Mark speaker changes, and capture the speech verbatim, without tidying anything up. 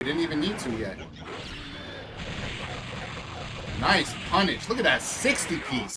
Speaker 1: We didn't even need to yet. Nice punish. Look at that sixty piece.